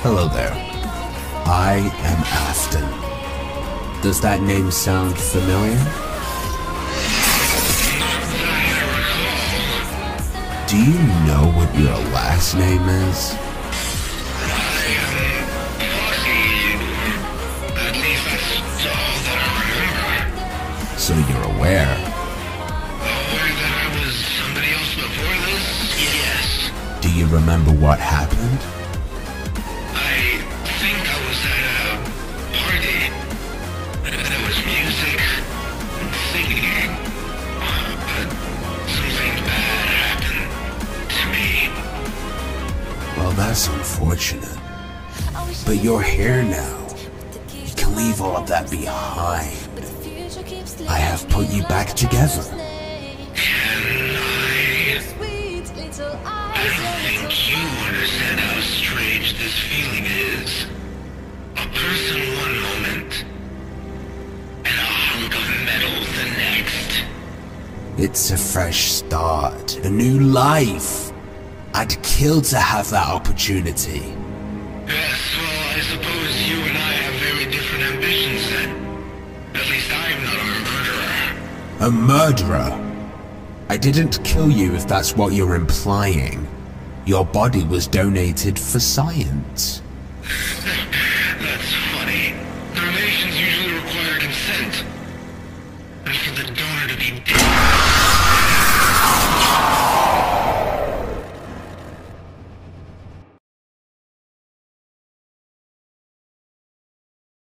Hello there. I am Afton. Does that name sound familiar? Do you know what your last name is? At least that's all that I remember. So you're aware? Aware that I was somebody else before this? Yes. Do you remember what happened? I think I was at a party. There was music and singing. But something bad happened to me. Well, that's unfortunate. But you're here now. You can leave all of that behind. I have put you back together. Can I? I don't think you understand how strange this feeling is. A person one moment, and a hunk of metal the next. It's a fresh start, a new life. I'd kill to have that opportunity. Yes, well, I suppose you and I have very different ambitions then. At least I'm not a murderer. A murderer? I didn't kill you if that's what you're implying. Your body was donated for science. That's funny. Donations usually require consent. And for the donor to be dead.